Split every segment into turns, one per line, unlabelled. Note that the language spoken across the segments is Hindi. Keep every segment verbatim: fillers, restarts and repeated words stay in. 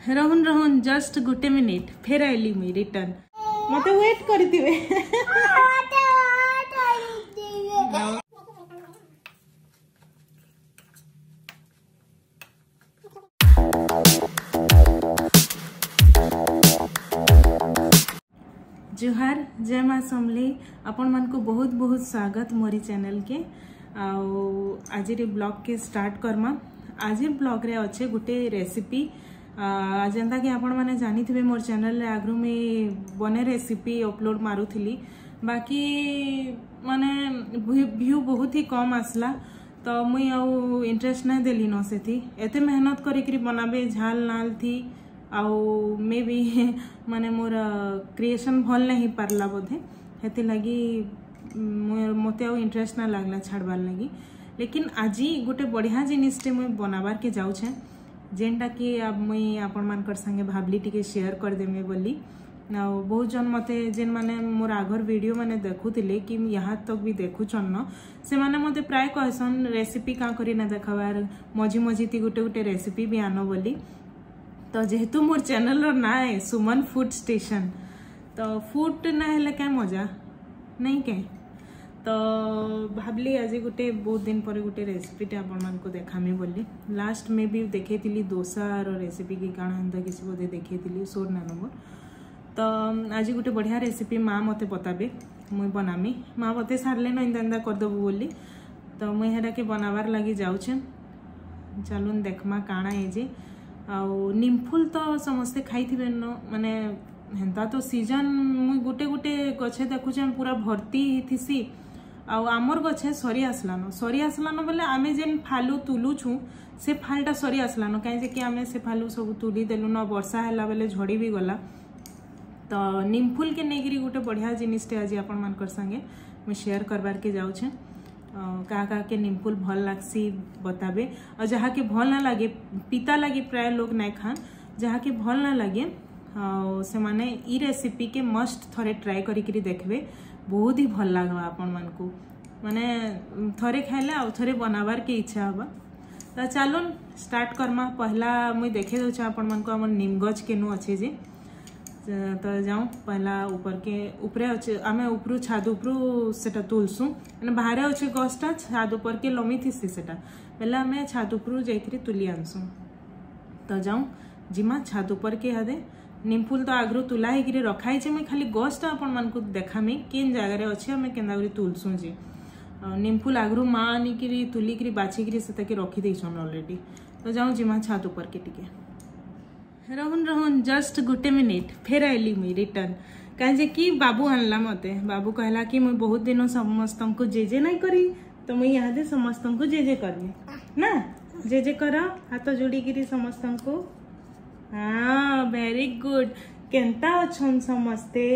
रहन रहन जस्ट गोटे मिनिट फेर आइली मुई रिटर्न मते वेट करथिबे जुहार जय माँ समली आपण मान को बहुत बहुत स्वागत मोरी चैनल के आज ब्लॉग के स्टार्ट करमा आज ब्लॉग रे अच्छे गोटे रेसिपी जेनता कि आपण माने जानी थे मोर चैनल रे आगरू में बने रेसिपी अपलोड मारुथली बाकी माने व्यू बहुत ही कम आसला तो मुई आउ इंटरेस्ट नहीं देली न से थी एते मेहनत करी बनाबे झाल नाल थी आउ मे भी माने मोर क्रिएशन भल नहीं पारला बोधे हेते लगी मते आउ इंटरेस्ट ना लागला छाड़बार लगी लेकिन आज गोटे बढ़िया जिनिसटे मुई बनाबार के जाऊछे जेनटा कि अब मुई आपण मानकर संगे भाबली टिके शेयर कर देमे बोली ना बहुत जन मते जेन माने मोर आगर वीडियो माने देखुतिले कि यहाँ तक भी देखुछन न से माने मते प्राय कहसन रेसिपी का करी ना देखाबार मझी मझी ती गोटे गोटे रेसिपी भी आनो बोली तो जेहेतु मोर चैनल रो ना है सुमन फूड स्टेशन तो फूड ना हेले क्या मजा नहीं के तो भाबली आज गोटे बहुत दिन पर गोटे रेसिपीटे आपण मान को देखामी बोली लास्ट में भी देखी दोसा रेसिपी की काण एंता किसी बोधे देखी सोर ना नंबर तो आज गोटे बढ़िया रेसिपी माँ मते बताबे मुई बनामी माँ बते सारे न एंता एंता करदेबू बोली तो मुई हेरा के बनाबार लगी जाऊे चलून देखमा काଣା है जे आउ निमफुल तो समस्ते खाई थे न माने हेन्ता तो सीजन मुई गोटे गोटे गछे देखुचे पूरा भर्ती थीसी आउ आमर गछे सरी आसलान सरी आसलान बोले आमे जेन फालू तुलुछु से फालटा सरी आसलान कहीं कि आमे से फालू सब तुली देलु न वर्षा हैला बेले झड़ी भी गला तो निमफुल के नेगिरी गोटे बढ़िया जिनिसटे आज आपण मानकर संगे मुई शेयर करबार के जाऊछे क्या क्या के निमफुल भल लागसी बताबे और जहाँ के भल ना लगे पिता लगे प्राय लोग नहीं खान जहाँ के भल ना लगे से माने ई रेसिपी के मस्ट थरे ट्राई करी देखबे बहुत ही भल लगा आपण मान को माने थरे खाइले आ थरे बनाबार के इच्छा हबा तो चलन स्टार्ट करमा पहला मुई देखे दउछ आपण मान को हमर निमगज केनु अच्छे जे तो जाऊँ पहला ऊपर के ऊपरे अच्छे आमे ऊपरू छाद ऊपरू सेटा तुलसु मैंने बाहर अच्छे गछटा छाद ऊपर के लमी थी सेटा पहले आमे छाद ऊपरू जाइकरी तुली आनसु तो जाऊँ जिमा छाद ऊपर के यादे निमफुल तो आगरू तुला होकर रखाई मुझे खाली गछटा आपण मान को देखामी किन जगार अच्छे आम केन्दा तुलसु जे निमफुल आगरू माँ आनिकी तुलिकी बाछिकी से रखी देछन ऑलरेडी तो जाऊँ जिमा छाद ऊपर के टिके रहन रहन जस्ट गोटे मिनिट फेर आइली मुई रिटर्न कहे कि बाबू आनला मते बाबू कहला कि मुई बहुत दिन समस्त को जे जे नहीं करी तो मुई यहाँ समस्त को जे जे करनी ना जे जे कर हाथ जोड़ी समस्त को हाँ वेरी गुड केंता अच्छन समस्ते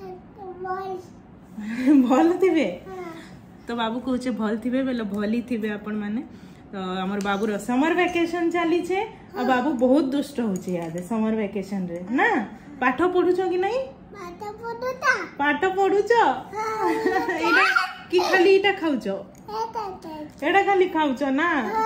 भल थिबे तो बाबू कहचे भल थिबे बेले भल ही थिबे आपण माने तो हमर बाबू रो समर वेकेशन चली छे आ बाबू बहुत दुष्ट होचे याद समर वेकेशन रे ना पाठ पढुछो कि नहीं पाठ पढुता पाठ पढुछो एटा कि खाली एटा खाउछो एटा खाली खाउछो ना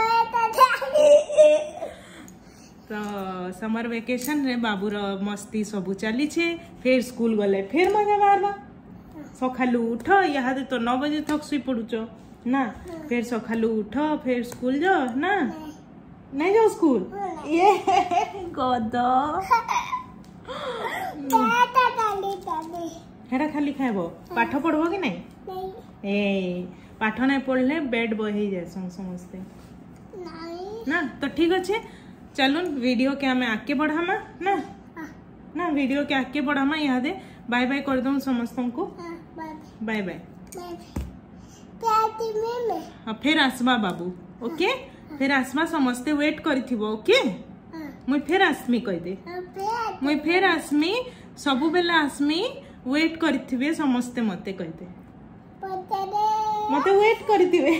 तो समर वेकेशन रे बाबू रो मस्ती सब चली छे फिर स्कूल गले फिर मजा मारबा सखालू उठ यहाँ तो नौ बजे तक सुई पड़ुचो ना फिर सखालू उठ फिर स्कूल जाओ ना नहीं जाओ स्कूल ये गद हेरा खाली खाइबो पाठ पढ़बो कि नहीं ए पाठ नहीं पढ़ले बेड बहे जाए समस्ते ना तो ठीक अच्छे चलून वीडियो के हमें आगे बढ़ामा ना ना वीडियो के आगे बढ़ामा यहाँ दे बाय बाय कर दूँ समस्त को बाय बाय हाँ फिर आसमा बाबू ओके फिर आसमा समस्ते वेट करिथिबो ओके मुई फिर आसमी कह दे मुई फिर आसमी सबु बेला आसमी वेट करिथिबे समस्ते मते कह दे मते वेट करिथिबे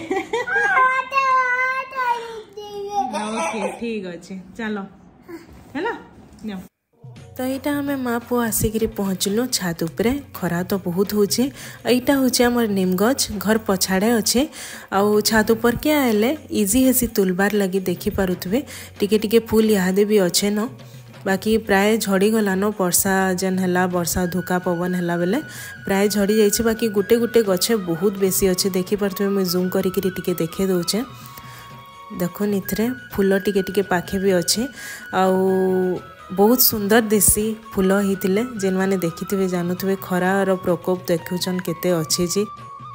ओके ठीक अच्छे चलो हेलो जाओ तो यहाँ आम माँ पुआ आसिक पहुँचलु छात उपरे खरा तो बहुत होचे यहाँ हूँ आमर निमगज घर पछाड़े अच्छे आउ छात उपर के आए इजी हेसी तुलबार लगी देखी पारुथबे टिके टिके फूल इहादे भी अच्छे न बाकी प्राय झड़ी गलान वर्षा जेन है वर्षा धुका पवन है बेले प्राय झड़ी जाइए बाकी गुटे गुटे गछे बहुत बेसी अच्छे देखिपे मुझे जूम करके देखे दूचे देखुन इथरे फूल टिके टिके पाखे भी अच्छे आउ बहुत सुंदर देसी फूल होते जेन मैंने देखी जानूे खरार प्रकोप देखुन केते अच्छे जी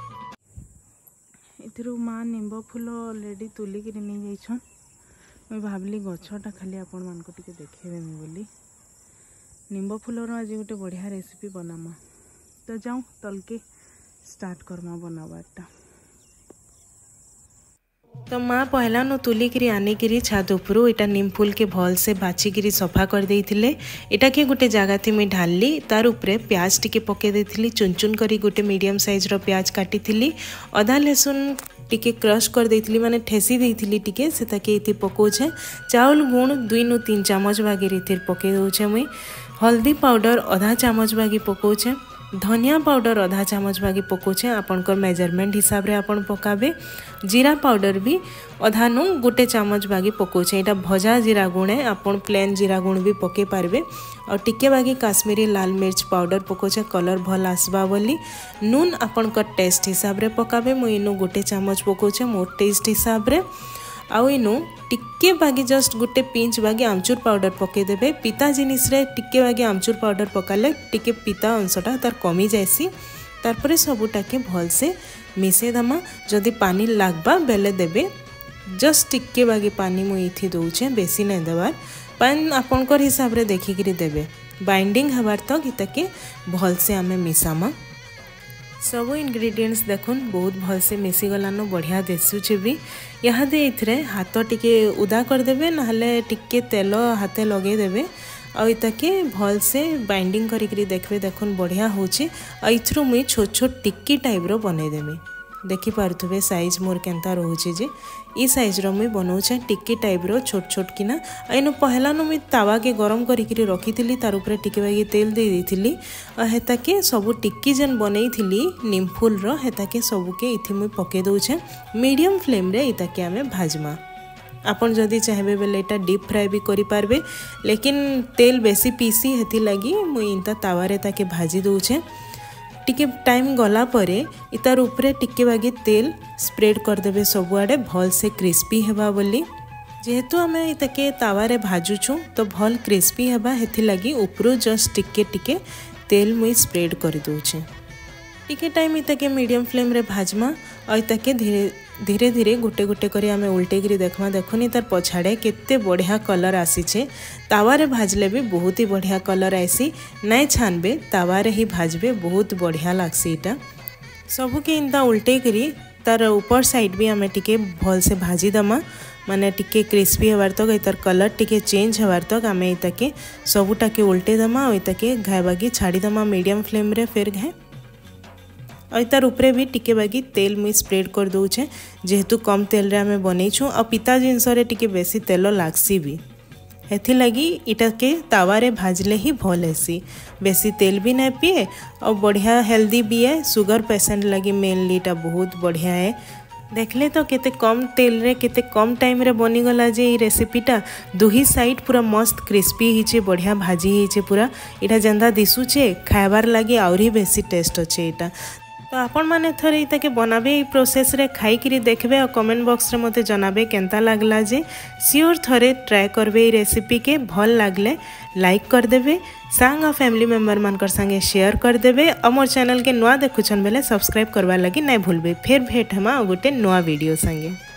इथरू माँ निम्ब फूल ऑलरेडी तुलिक नहीं जाइछन मैं भाविली गछटा खाली आपण मान को टिके देखेदेमी बोली निम्ब फूलर आज गोटे बढ़िया रेसिपी बनामा तो जाऊँ तलके स्टार्ट करमा बनावाटा तो माँ पहला नो तुलिकी आनिकी छात उपरू इटा निम फूल के भल से बाछिकी सफा कर देइथिले इटा के गोटे जगह थी मुई ढाली तार उपरे प्याज टिके पके देइथिली चुन चुन करी गोटे मीडियम साइज रो प्याज काटिथिली अदा लहसुन टिके क्रश कर देइथिली माने ठेसी देइथिली टिके से ताके इति पकोछे चाउल गुण दुई नु तीन चामच बागी इतिर पके दोछे मुई हल्दी पाउडर आधा चामच बागी पकोछे धनिया पाउडर आधा चामच बागी पकोछे आपनकर मेजरमेंट हिसाब रे आपन पकाबे जीरा पाउडर भी आधा नु गोटे चामच बागी पकोछे एटा भजा जीरा गुण है आपन प्लेन जीरा गुण भी पके पारबे और टिके बागी काश्मीरी लाल मिर्च पाउडर पकोछे कलर भल आसबा बोली नून आपनकर टेस्ट हिसाब रे पकाबे मु इनु गोटे चामच पकोछे मोर टेस्ट हिसाब रे आउ इनु टिके बागी जस्ट गोटे पिंच बागी आमचूर पाउडर पके देबे पिता जिनिस रे टिके बागी आमचूर पाउडर पकाले टिके पिता अंशटा तार कमी जायसी तारपरे सबुटा के भल से मिसे दमा जदि पानी लागबा बेले देबे जस्ट टिके बागी पानी मु इथि दउछे बेसी नै देबार पान आपनकर हिसाब रे देखिकरी देबे बाइंडिंग हबार तक इताके भल से आमे मिसामा सबू इंग्रेडिएंट्स देखुन बहुत भल से मिसी गलानो बढ़िया दिशुचे भी यहाँ दे इथरे हाथ टिके उदा कर देबे नहले टिके तेल हाथे लगे देबे आ इताके भल से बाइंडिंग करिकरी देखबे देखुन बढ़िया होची आ इथरो मुई छोट छोट टिक्की टाइप रो बने देबे देखि पारथुबे साइज मोर केनता रहउची जे ई साइज रो मुई बनौछे टिक्की टाइप रो छोट छोट किना आइनो पहला नो मुई तावा के गरम करिकरी रखिथिली तार ऊपर टिके बागी तेल दे देथिली आ हेता के सब टिक्की जन बनैथिली निम फूल रो हेता के सब के इथि मुई पके दोछे मीडियम फ्लेम रे इता के हमें भाजमा आपन जदि चाहबे बेले एटा डीप फ्राई भी करि पारबे लेकिन तेल बेसी पीसी हेति लागि मुई इंता तावा रे ताके भाजी दोछे टिके टाइम गला परे इतार उपरे टिके बागी तेल स्प्रेड कर देबे सबुआडे भल से क्रिस्पी हेबा बोली जेहेतु आमे इताके तावा रे भाजुछु तो भल क्रिस्पी हेबा हेथि लागि उपरो जस्ट टिके टिके तेल मुई स्प्रेड कर दोछे टिके टाइम इताके मीडियम फ्लेम रे भाजमा और इताके धीरे धीरे धीरे गोटे गोटे करी आमे उल्टे करी देखमा देखुनी तार पछाड़े केते बढ़िया कलर आसीछे तावा रे भाजले भी बहुत ही बढ़िया कलर आसी नाइ छानबे तावा रे ही भाजबे बहुत बढ़िया लागसी इटा सबु के इंता उल्टे करी तार ऊपर साइड भी आमे टिके भल से भाजी दमा माने टिके क्रिस्पी हेबार तक तार कलर टिके चेंज हेबार तक आमे इताके सबुटा के उल्टे दमा और इताके घाय बागी छाड़ी दमा मीडियम फ्लेम रे फेर घाय और तार उपरे भी टिके बागी तेल मुई स्प्रेड कर दोछे जेहेतु कम तेल रे आमे बनैछु और पिता जिनस रे टिके बेसी तेल लागसी भी हेथि लगी इटा के तावा रे भाजले ही भल हेसी बेसी तेल भी नहीं पिए और बढ़िया हेल्दी भी है सुगर पेशेंट लगी मेनली इटा बहुत बढ़िया है देखले तो केते कम तेल रे केते कम टाइम रे बनी गला जे ई रेसिपीटा दुही साइड पूरा मस्त क्रिस्पी हिचे बढ़िया भाजी हिचे पूरा इटा जेंदा दिसुचे खाइबार लगी आउरी बेसी टेस्ट अच्छे इटा तो आपण माने थरे इताके बनाबे ई प्रोसेस रे खाई करी देखबे और कमेंट बॉक्स रे मते जनाबे केनता लागला जे सियोर थरे ट्राई करबे ई रेसिपी के भल लागले लाइक कर देबे सांग और फैमिली मेंबर मानकर संगे शेयर कर देबे और मोर चैनल के नुआ देखुछन बेले सब्सक्राइब करबा लगी नहीं भूलबे फिर भेट हमा गोटे नुआ वीडियो संगे।